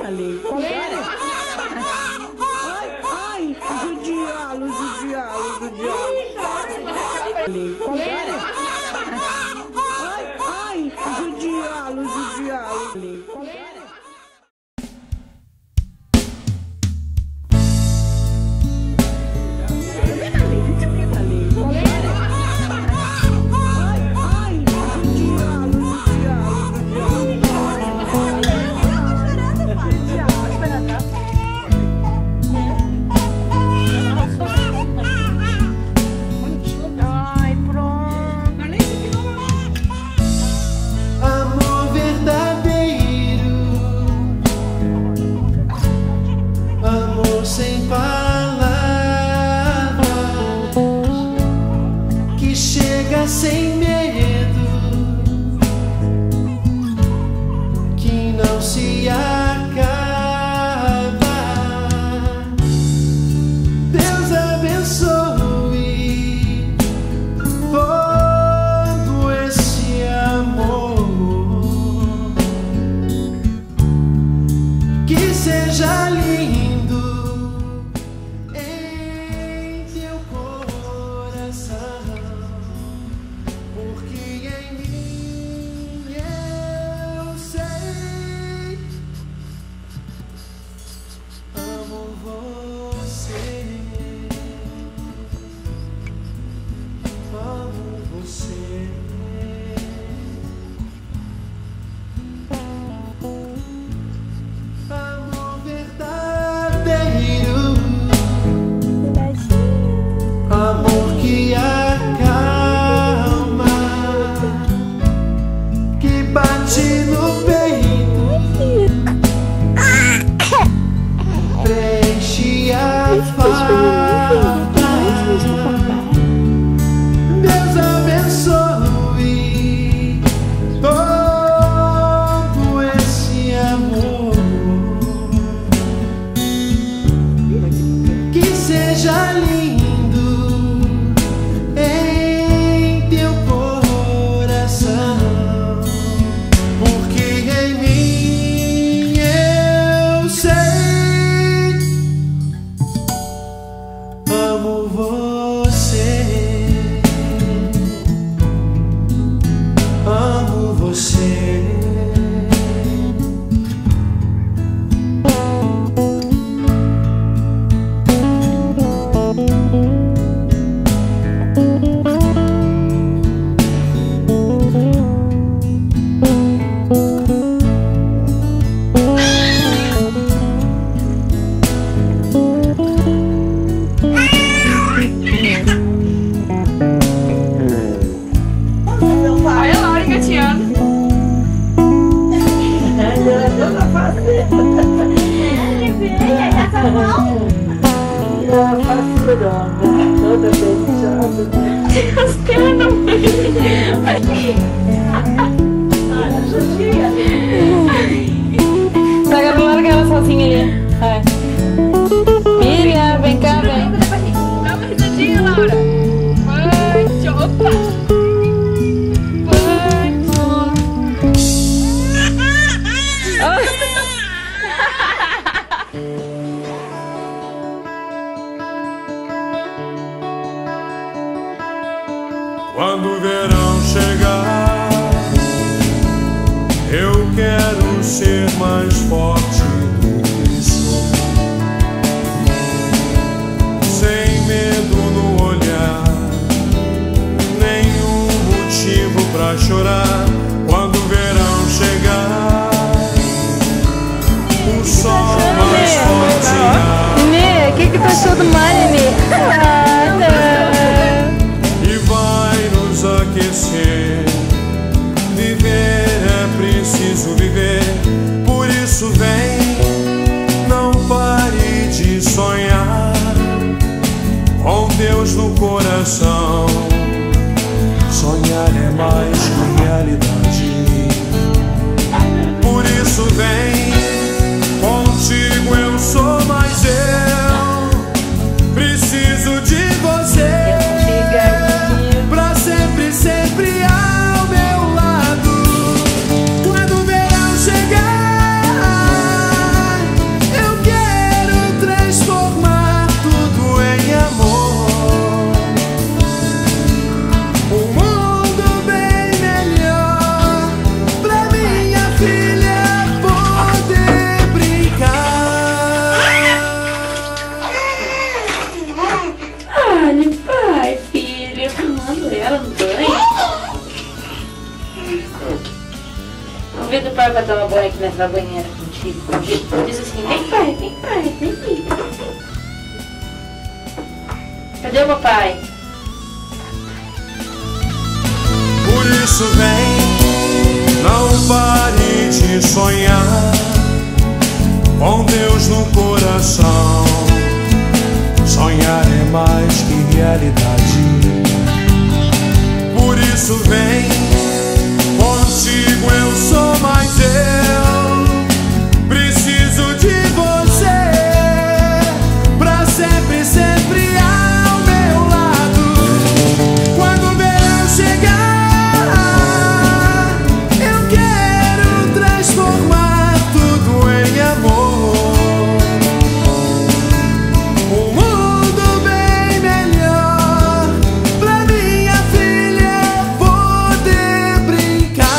ali. Ai, judiá-lo. Ai, judiá-lo. Sem palavras, que chega sem medo, que não se acaba. Deus abençoe todo esse amor, que seja lindo Deus abençoe todo esse amor, que seja lindo em teu coração, porque em mim eu sei, amo você, amo você. Olha a Laura engatinhando. Toda fazenda. Toda beijada. As pernas. Olha, judia. Pega, não larga ela sozinha ali. Vai. Miriam, vem cá, vem. Dá uma risadinha, Laura. Vai, opa. Quando o verão chegar, eu quero ser mais forte do que sou, sem medo no olhar, nenhum motivo pra chorar. Quando o verão chegar, o sol mais forte irá. Nenê, o que tu achou do mar, Nenê? Aquecer. Viver é preciso viver, por isso vem, não pare de sonhar, com Deus no coração. Sonhar é mais que realidade, por isso vem, contigo eu sou mais eu. na banheira contigo. Diz assim, vem pai, vem pai, vem aqui. Cadê o papai? Por isso vem, não pare de sonhar, com Deus no coração. Sonhar é mais que realidade. Por isso vem, contigo eu sou mais eu. Preciso de você, pra sempre, sempre ao meu lado. Quando o verão chegar, eu quero transformar tudo em amor. Um mundo bem melhor pra minha filha poder brincar.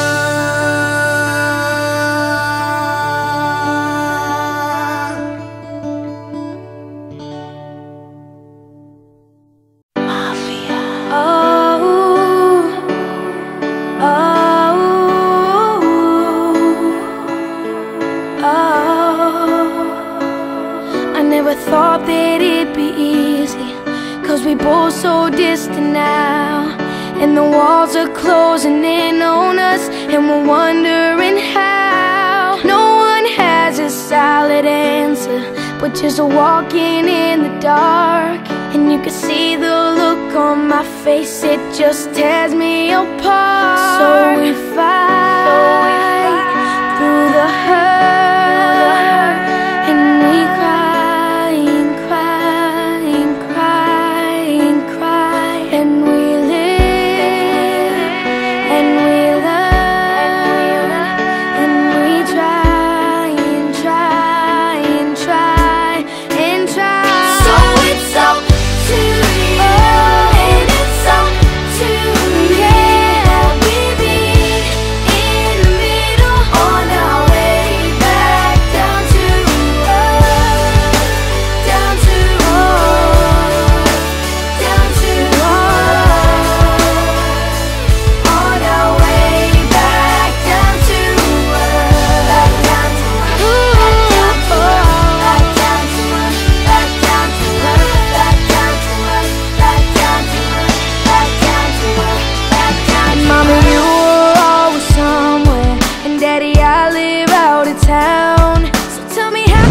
I never thought that it'd be easy, 'cause we both so distant now, and the walls are closing in on us, and we're wondering how. No one has a solid answer, but just walking in the dark, and you can see the look on my face, it just tears me apart. So we fight through the hurt, and we cry and cry and cry and cry, and we live and we learn, and we try and try and try and try. So it's up to you, and it's up to you. Yeah, we meet in the middle on our way back down to earth, down to earth, down to earth, on our way back down to earth, back down to earth, back down to earth, back down to earth, back down to earth, back down to earth, back down to earth, back down to earth. Mama, you were always somewhere, and Daddy, I live out of town. So tell me how.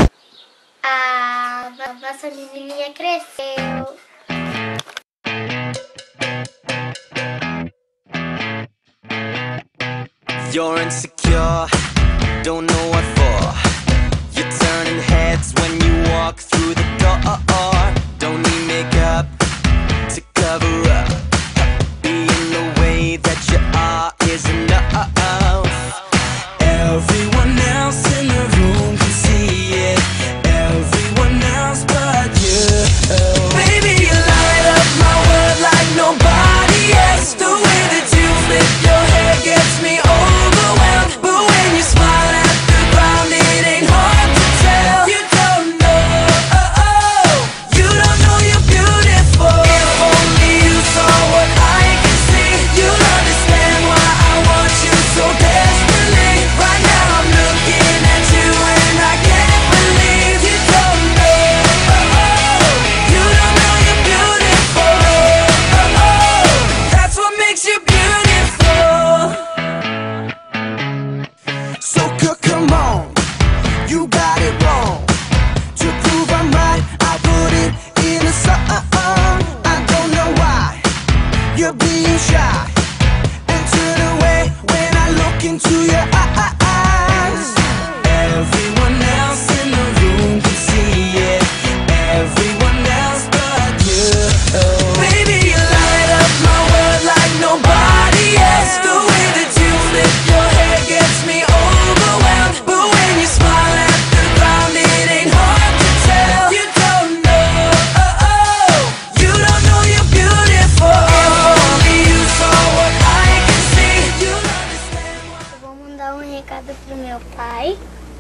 A nossa menininha cresceu. You're insecure, don't know what for. You're turning heads when you walk through the door. Don't need makeup to cover up. Being the way that you are is enough. Everyone else in the room can see it, everyone else but you. Baby, you light up my world like nobody else. The way that you flip your hair gets me overwhelmed, but when you smile at the ground, it ain't hard to tell. You don't know, you don't know you're beautiful. If only you saw what I can see, you'd understand why I want you so desperately. Right now I'm looking at you and I can't believe you don't know, you don't know you're beautiful. That's what makes you beautiful. So come on, you got it wrong. To prove I'm right, I put it in a song. I don't know why you're being shy and turn away when I look into your eyes. Everyone else in the room can see it, everyone else but you. Baby, you light up my world like nobody else. The way that you flip your hair gets me overwhelmed, but when you smile at the ground, it ain't hard to tell. You don't know, you don't know you're beautiful. If only you saw what I can see, you'd understand why. Eu vou mandar um recado pro meu pai,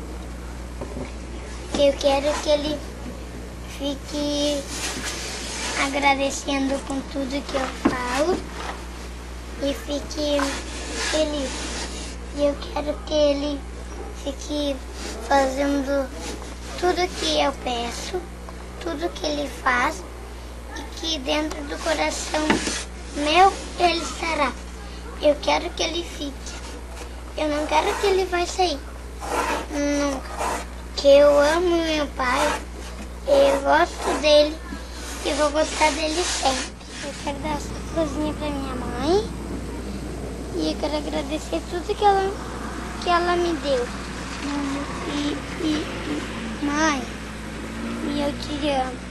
que eu quero que ele fique agradecendo com tudo que eu falo e fique feliz. E eu quero que ele fique fazendo tudo que eu peço, tudo que Ele faz, e que dentro do coração meu Ele estará. Eu quero que Ele fique. Eu não quero que Ele vai sair. Nunca. Que eu amo meu pai, eu gosto dele e vou gostar dele sempre. Eu quero dar essa florzinha pra minha mãe e eu quero agradecer tudo que ela me deu. Mãe, eu te amo.